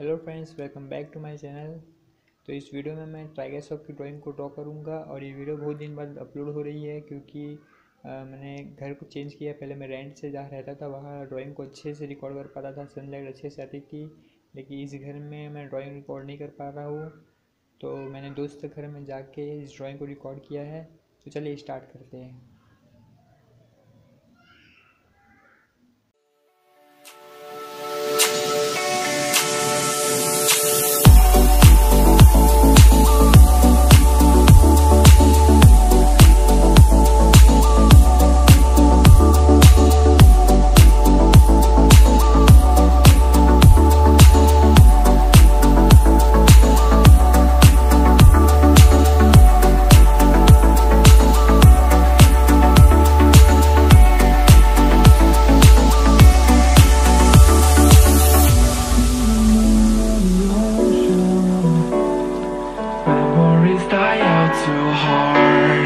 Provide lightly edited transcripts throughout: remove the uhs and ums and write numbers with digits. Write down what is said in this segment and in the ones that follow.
Hello friends, welcome back to my channel. तो इस वीडियो में मैं टाइगर श्रॉफ की ड्राइंग को ड्रॉ करूंगा और ये वीडियो बहुत दिन बाद अपलोड हो रही है क्योंकि मैंने घर को चेंज किया। पहले मैं रेंट से जहाँ रहता था वहाँ ड्राइंग को अच्छे से रिकॉर्ड कर पाता था, सनलाइट अच्छे से आती थी, लेकिन इस घर में मैं ड्राइंग रिकॉर्ड नहीं कर पा रहा हूँ। तो मैंने दोस्त के घर में जाके इस ड्राइंग को रिकॉर्ड किया है। तो चलिए स्टार्ट करते हैं। Too hard.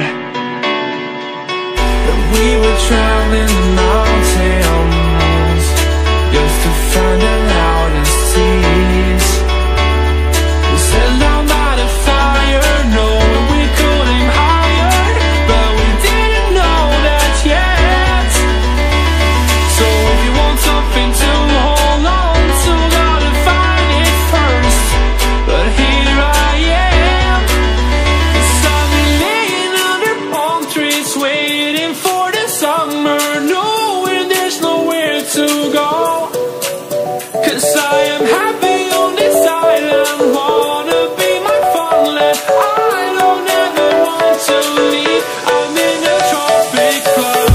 And we were traveling mountains just to find the loudest seas. We set down by the fire, knowing we could aim higher, but we didn't know that yet. So if you want something to hold on to, gotta find it first. But here I am, waiting for the summer, knowing there's nowhere to go. 'Cause I am happy on this island, wanna be my farmland. I don't ever want to leave, I'm in a tropic club.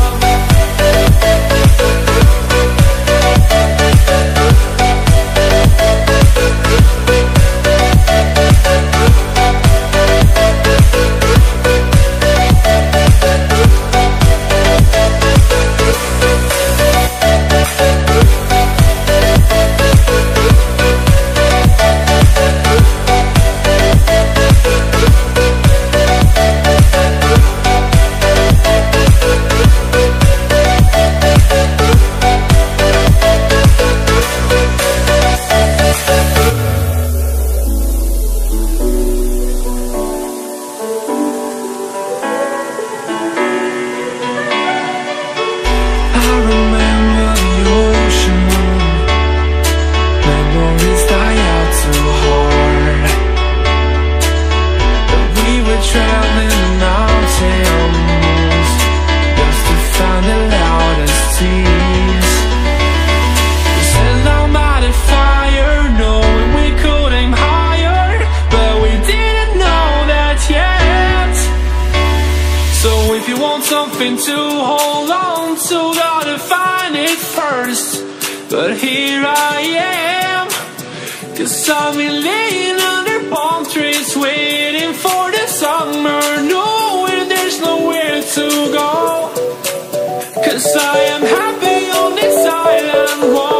If you want something to hold on to, gotta find it first. But here I am, 'cause I've been laying under palm trees, waiting for the summer, knowing there's nowhere to go. 'Cause I am happy on this island.